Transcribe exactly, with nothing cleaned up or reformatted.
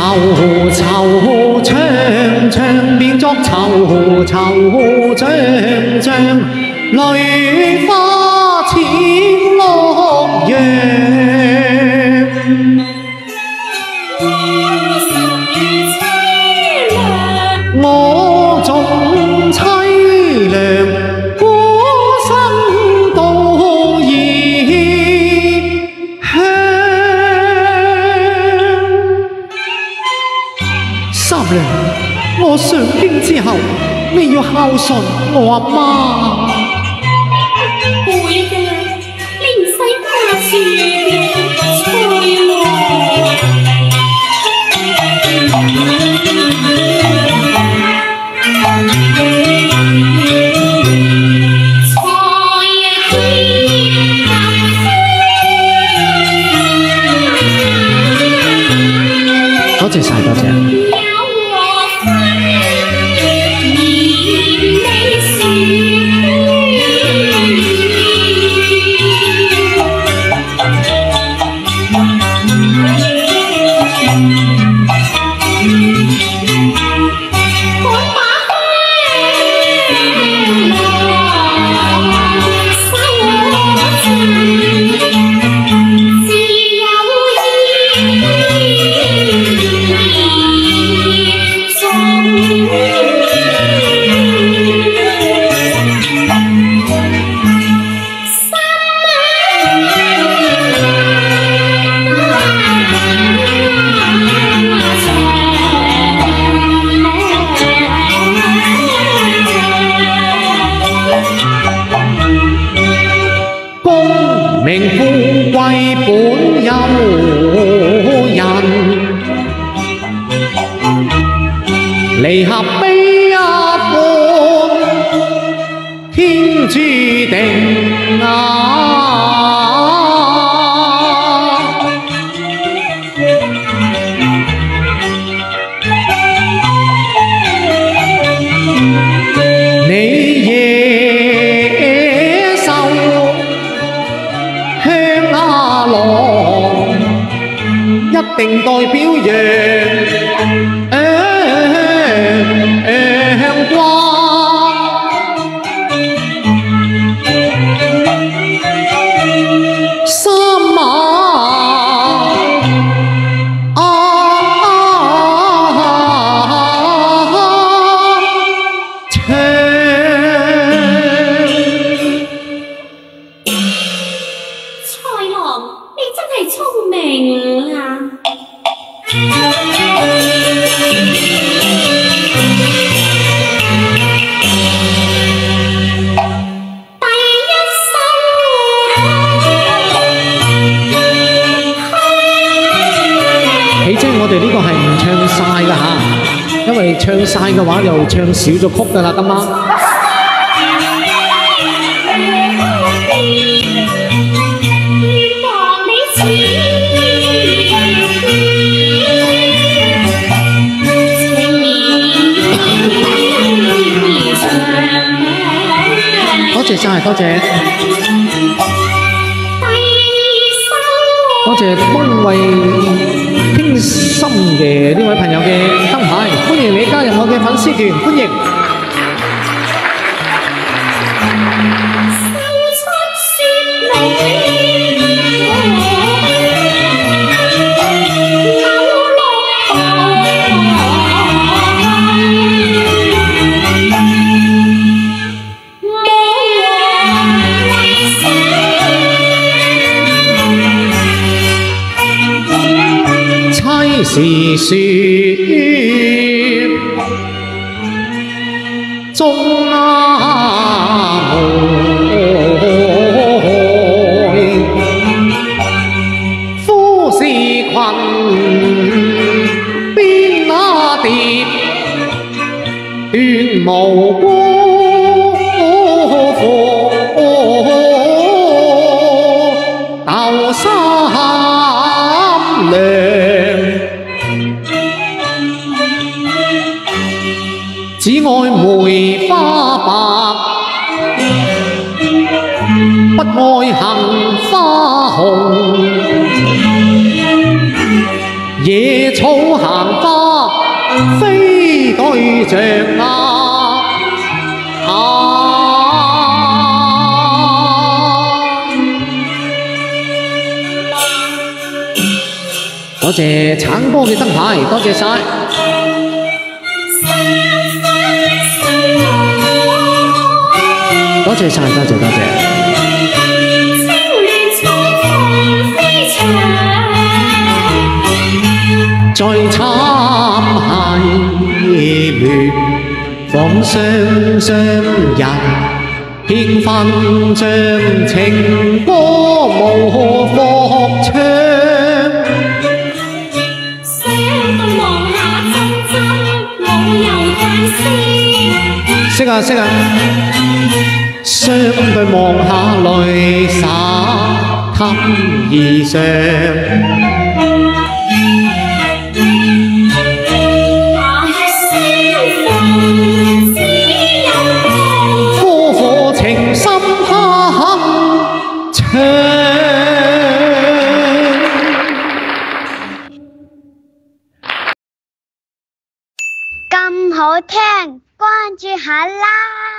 嘈嘈唱唱，變作嘈嘈唱唱，淚花似落陽。我總凄涼，孤身到異鄉。三娘，我上京之後，你要孝順我阿媽。 會嘅，你唔使掛住嘅，翠羅。 多謝晒，多謝。名富貴本有人，離合悲一般，天注定啊！你野獸鄉阿郎，一定代表陽光。三馬啊唱。 蔡郎，你真係聰明啊！第一首喜姐，我哋呢個係唔唱晒㗎吓，因為唱晒嘅話又唱少咗曲㗎啦，今晚。多謝晒，多謝，多謝風味傾心嘅呢位朋友嘅燈牌，歡迎你加入我嘅粉絲團，歡迎。妻是説中阿妹，夫是群邊那蝶，斷無辜負鬥三娘。只愛梅花白，不愛杏花紅。 野草行花，飛對象啊！啊！多謝橙波嘅燈牌，多謝晒。多謝晒，多謝多謝。再參係亂放雙雙人，遍分像情歌無樂唱。識啊識啊，相對望下淚灑襟衣裳。火火情深他肯唱。 咁好聽，關注下啦！